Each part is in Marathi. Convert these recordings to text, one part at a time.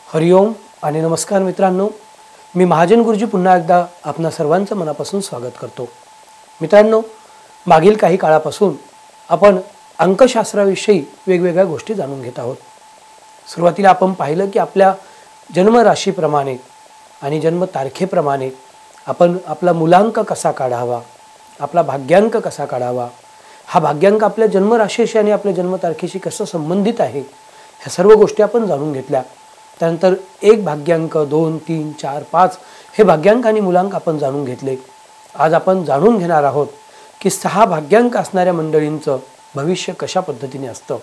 हरिओम आणि नमस्कार मित्रांनो, मी महाजन गुरुजी पुन्हा एकदा आपणा सर्वांचं मनापासून स्वागत करतो। मित्रांनो, मागील काही काळापासून आपण अंकशास्त्राविषयी वेगवेगळ्या गोष्टी जाणून घेत आहोत। सुरुवातीला आपण पाहिलं की आपल्या जन्म राशीप्रमाणे आणि जन्म तारखेप्रमाणे आपण आपला मूलांक कसा काढावा, आपला भाग्यांक कसा काढावा, हा भाग्यांक आपल्या जन्म राशीशी आणि आपल्या जन्म तारखेशी कसा संबंधित आहे, ह्या सर्व गोष्टी आपण जाणून घेतल्या। त्यानंतर एक भाग्यांक, 2, 3, 4, 5 हे भाग्यांक आणि मूलांक आपण जाणून घेतले। आज आपण जाणून घेणार आहोत की 6 भाग्यांक असणाऱ्या मंडळींचं भविष्य कशा पद्धतीने असतं।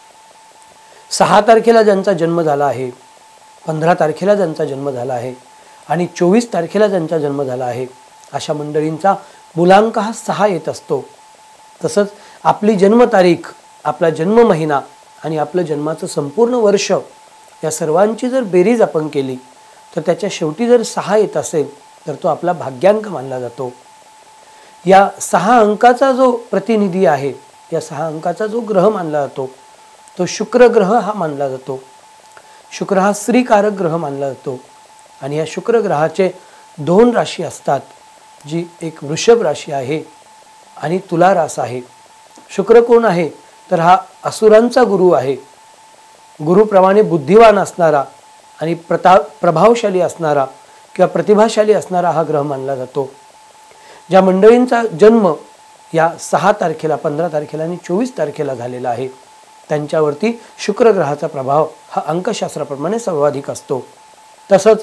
6 तारखेला ज्यांचा जन्म झाला आहे, 15 तारखेला ज्यांचा जन्म झाला आहे आणि 24 तारखेला ज्यांचा जन्म झाला आहे, अशा मंडळींचा मूलांक हा 6 येत असतो। तसंच आपली जन्मतारीख, आपला जन्म महिना आणि आपलं जन्माचं संपूर्ण वर्ष या सर्वांची जर बेरीज आपण केली तर त्याच्या शेवटी जर 6 येत असेल तर तो आपला भाग्यांक मानला जातो। या 6 अंकाचा जो प्रतिनिधी आहे, या 6 अंकाचा जो ग्रह मानला जातो तो शुक्र ग्रह हा मानला जातो। शुक्र हा श्रीकारक ग्रह मानला जातो आणि या शुक्र ग्रहाचे 2 राशी असतात, जी एक वृषभ राशी आहे आणि तुला रास आहे। शुक्र कोण आहे तर हा असुरांचा गुरु आहे। गुरुप्रमाणे बुद्धिवान असणारा आणि प्रभावशाली असणारा किंवा प्रतिभाशाली असणारा हा ग्रह मानला जातो। ज्या मंडळींचा जन्म या 6 तारखेला, 15 तारखेला आणि 24 तारखेला झालेला आहे, त्यांच्यावरती शुक्र ग्रहाचा प्रभाव हा अंकशास्त्राप्रमाणे सर्वाधिक असतो। तसंच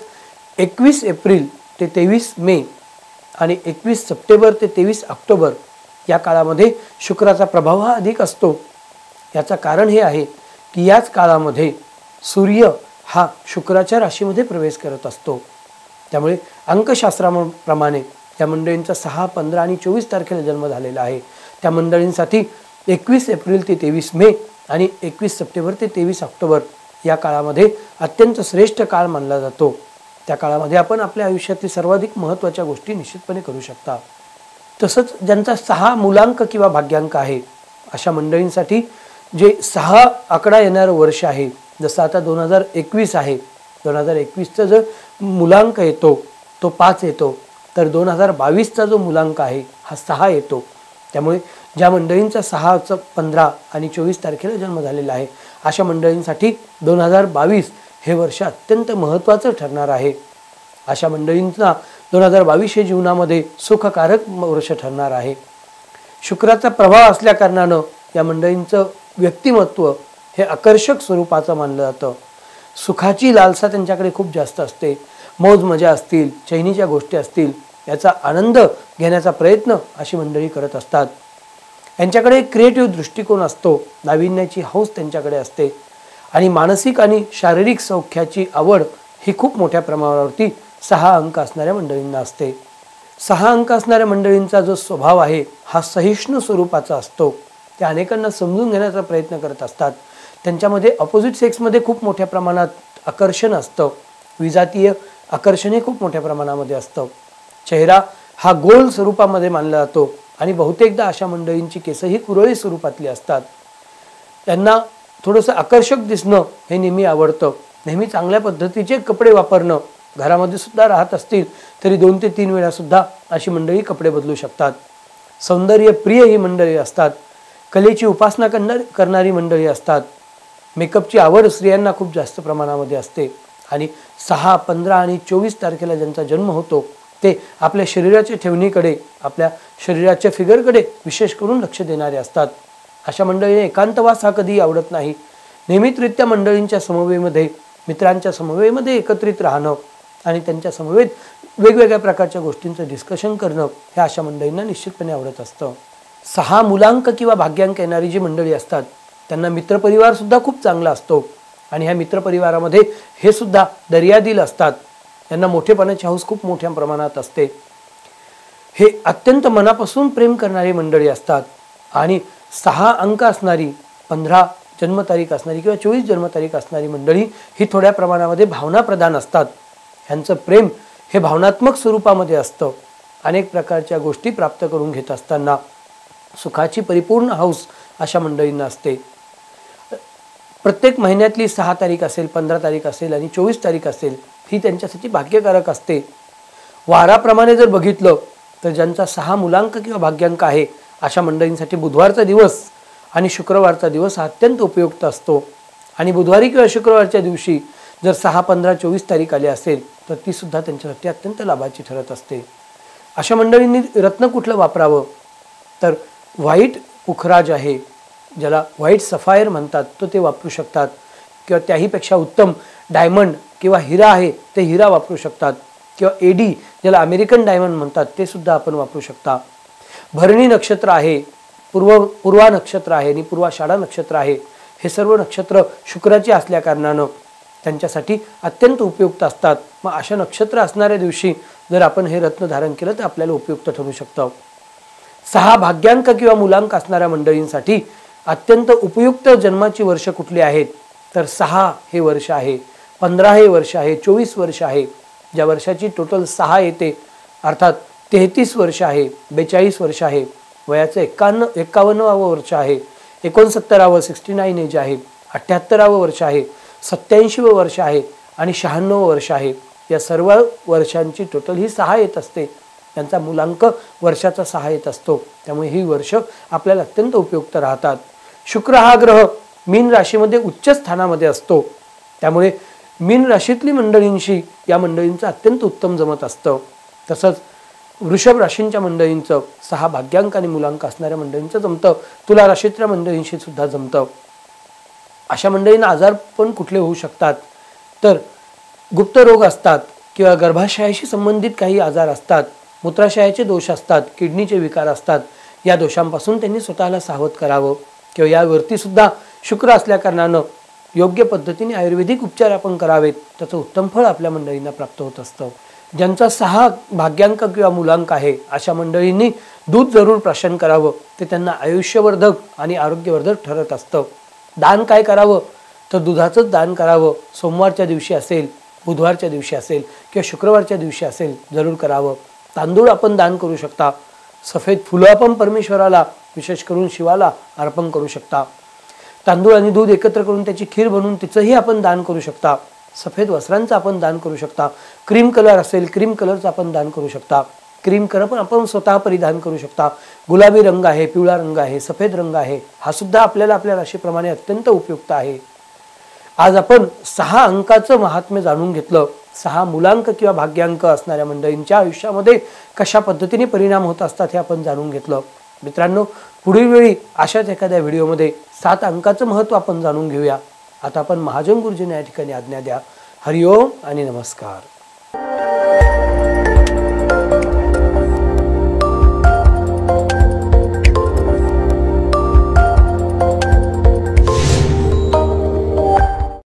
21 एप्रिल ते 23 मे आणि 21 सप्टेंबर ते 23 ऑक्टोबर या काळामध्ये शुक्राचा प्रभाव हा अधिक असतो। याचं कारण हे आहे की याच काळामध्ये सूर्य हा शुक्राच्या राशीमध्ये प्रवेश करत असतो। त्यामुळे अंकशास्त्राप्रमाणे त्या मंडळींचा 6, 15 आणि 24 तारखेला जन्म झालेला आहे, त्या मंडळींसाठी 21 एप्रिल ते 23 मे आणि 21 सप्टेंबर ते 23 ऑक्टोबर या काळामध्ये अत्यंत श्रेष्ठ काळ मानला जातो। त्या काळामध्ये आपण आपल्या आयुष्यातील सर्वाधिक महत्त्वाच्या गोष्टी निश्चितपणे करू शकता। तसंच ज्यांचा 6 मूलांक किंवा भाग्यांक आहे, अशा मंडळींसाठी जे 6 आकडा येणारं वर्ष आहे, जसं आता 2021 आहे, 2021चा जो मूलांक येतो तो 5 येतो, तर 2022चा जो मूलांक आहे हा 6 येतो। त्यामुळे ज्या मंडळींचा 6, 15 आणि 24 तारखेला जन्म झालेला आहे, अशा मंडळींसाठी 2022 हे वर्ष अत्यंत महत्त्वाचं ठरणार आहे। अशा मंडळींचा 2022 हे जीवनामध्ये सुखकारक वर्ष ठरणार आहे। शुक्राचा प्रभाव असल्या कारणानं या मंडळींचं व्यक्तिमत्व हे आकर्षक स्वरूपाचं मानलं जातं। सुखाची लालसा त्यांच्याकडे खूप जास्त असते। मौज मजा असतील, चैनीच्या गोष्टी असतील, याचा आनंद घेण्याचा प्रयत्न अशी मंडळी करत असतात। यांच्याकडे क्रिएटिव्ह दृष्टिकोन असतो, नाविन्याची हौस त्यांच्याकडे असते आणि मानसिक आणि शारीरिक सौख्याची आवड ही खूप मोठ्या प्रमाणावरती 6 अंक असणाऱ्या मंडळींना असते। 6 अंक असणाऱ्या मंडळींचा जो स्वभाव आहे हा सहिष्णू स्वरूपाचा असतो। ते अनेकांना समजून घेण्याचा प्रयत्न करत असतात। त्यांच्यामध्ये अपोजिट सेक्समध्ये खूप मोठ्या प्रमाणात आकर्षण असतं, विजातीय आकर्षण हे खूप मोठ्या प्रमाणामध्ये असतं। चेहरा हा गोल स्वरूपामध्ये मानला जातो आणि बहुतेकदा अशा मंडळींची केसही कुरळी स्वरूपातली असतात। त्यांना थोडंसं आकर्षक दिसणं हे नेहमी आवडतं। नेहमी चांगल्या पद्धतीचे कपडे वापरणं, घरामध्ये सुद्धा राहत असतील तरी 2 ते 3 वेळा सुद्धा अशी मंडळी कपडे बदलू शकतात। सौंदर्य प्रिय ही मंडळी असतात। कलेची उपासना करणारी मंडळी असतात। मेकअपची आवड स्त्रियांना खूप जास्त प्रमाणामध्ये असते आणि 6, 15 आणि 24 तारखेला ज्यांचा जन्म होतो ते आपल्या शरीराच्या ठेवणीकडे, आपल्या शरीराच्या फिगरकडे विशेष करून लक्ष देणारे असतात। अशा मंडळीने एकांतवास हा कधीही आवडत नाही। नियमितरित्या मंडळींच्या समवेमध्ये, मित्रांच्या समवेमध्ये एकत्रित राहणं आणि त्यांच्या समवेत वेगवेगळ्या प्रकारच्या गोष्टींचं डिस्कशन करणं हे अशा मंडळींना निश्चितपणे आवडत असतं। 6 मूलांक किंवा भाग्यांक येणारी जी मंडळी असतात त्यांना मित्रपरिवार सुद्धा खूप चांगला असतो आणि ह्या मित्रपरिवारामध्ये हे सुद्धा दर्यादिल असतात। यांना मोठेपणाची हौस खूप मोठ्या प्रमाणात असते। हे अत्यंत मनापासून प्रेम करणारी मंडळी असतात आणि 6 अंक असणारी, 15 जन्मतारीख असणारी किंवा 24 जन्मतारीख असणारी मंडळी ही थोड्या प्रमाणामध्ये भावनाप्रधान असतात। ह्यांचं प्रेम हे भावनात्मक स्वरूपामध्ये असतं। अनेक प्रकारच्या गोष्टी प्राप्त करून घेत असताना सुखाची परिपूर्ण हौस अशा मंडळींना असते। प्रत्येक महिन्यातली 6 तारीख असेल, 15 तारीख असेल आणि 24 तारीख असेल ही त्यांच्यासाठी भाग्यकारक असते. वाराप्रमाणे जर बघितलं तर ज्यांचा 6 मूलांक किंवा भाग्यांक आहे अशा मंडळींसाठी बुधवारचा दिवस आणि शुक्रवारचा दिवस अत्यंत उपयुक्त असतो. आणि बुधवारी किंवा शुक्रवारच्या दिवशी जर 6, 15, 24 तारीख आली असेल तर ती सुद्धा त्यांच्यासाठी अत्यंत लाभाची ठरत असते. अशा मंडळींनी रत्न कुठलं वापरावं तर व्हाईट पुखराज आहे, ज्याला व्हाईट सफायर म्हणतात, तो ते वापरू शकतात. किंवा त्याहीपेक्षा उत्तम डायमंड किंवा हिरा आहे ते हिरा वापरू शकतात. किंवा एडी ज्याला अमेरिकन डायमंड म्हणतात ते सुद्धा आपण वापरू शकता. भरणी नक्षत्र आहे, पूर्वा नक्षत्र आहे आणि पूर्वाषाढा नक्षत्र आहे. हे सर्व नक्षत्र शुक्राची असल्याकारणानं त्यांच्यासाठी अत्यंत उपयुक्त असतात. मग अशा नक्षत्र असणाऱ्या दिवशी जर आपण हे रत्न धारण केलं तर आपल्याला उपयुक्त ठरू शकतं. 6 भाग्यांक किंवा मूलांक असणाऱ्या मंडळींसाठी अत्यंत उपयुक्त जन्माची वर्ष कुठली आहेत तर 6 हे वर्ष आहे, 15 हे वर्ष आहे, 24 वर्ष आहे. ज्या वर्षाची टोटल 6 येते अर्थात 33 वर्ष आहे, 42 वर्ष आहे, वयाचं 51वं वर्ष आहे, 69वं 69 एज आहे, 78वं वर्ष आहे, 87वं वर्ष आहे आणि 96वं वर्ष आहे. या सर्व वर्षांची टोटल ही 6 येत असते. त्यांचा मूलांक वर्षाचा 6 येत असतो. त्यामुळे ही वर्ष आपल्याला अत्यंत उपयुक्त राहतात. शुक्र हा ग्रह मीन राशीमध्ये उच्च स्थानामध्ये असतो. त्यामुळे मीन राशीतली मंडळींशी या मंडळींचं अत्यंत उत्तम जमत असतं. तसंच वृषभ राशींच्या मंडळींचं 6 भाग्यांक आणि मूलांक असणाऱ्या मंडळींचं जमतं. तुला राशीतल्या मंडळींशी सुद्धा जमतं. अशा मंडळींना आजार पण कुठले होऊ शकतात तर गुप्त रोग असतात किंवा गर्भाशयाशी संबंधित काही आजार असतात, मूत्राशयाचे दोष असतात, किडनीचे विकार असतात. या दोषांपासून त्यांनी स्वतःला सावध करावं. किंवा यावरती सुद्धा शुक्र असल्याकारणानं योग्य पद्धतीने आयुर्वेदिक उपचार आपण करावेत. त्याचं उत्तम फळ आपल्या मंडळींना प्राप्त होत असतं. ज्यांचा 6 भाग्यांक किंवा मूलांक आहे अशा मंडळींनी दूध जरूर प्राशन करावं. ते त्यांना आयुष्यवर्धक आणि आरोग्यवर्धक ठरत असतं. दान काय करावं तर दुधाचंच दान करावं. सोमवारच्या दिवशी असेल, बुधवारच्या दिवशी असेल किंवा शुक्रवारच्या दिवशी असेल जरूर करावं. तांदूळ आपण दान करू शकता. सफेद फुलं आपण परमेश्वराला विशेष करून शिवाला अर्पण करू शकता. तांदूळ आणि दूध एकत्र करून त्याची खीर बनवून तिचंही आपण दान करू शकता. सफेद वस्त्रांचं आपण दान करू शकता. क्रीम कलर असेल क्रीम कलरचं आपण दान करू शकता. क्रीम कलर पण आपण स्वतः परिधान करू शकता. गुलाबी रंग आहे, पिवळा रंग आहे, सफेद रंग आहे, हा सुद्धा आपल्याला आपल्या राशीप्रमाणे अत्यंत उपयुक्त आहे. आज आपण 6 अंकाचं महात्म्य जाणून घेतलं. 6 मूलांक किंवा भाग्यांक असणाऱ्या मंडळींच्या आयुष्यामध्ये कशा पद्धतीने परिणाम होत असतात हे आपण जाणून घेतलं. मित्रांनो, पुढील वेळी अशाच एखाद्या व्हिडिओमध्ये 7 अंकाचं महत्त्व आपण जाणून घेऊया. आता आपण महाजन गुरुजींना या ठिकाणी आज्ञा द्या. हरिओम आणि नमस्कार.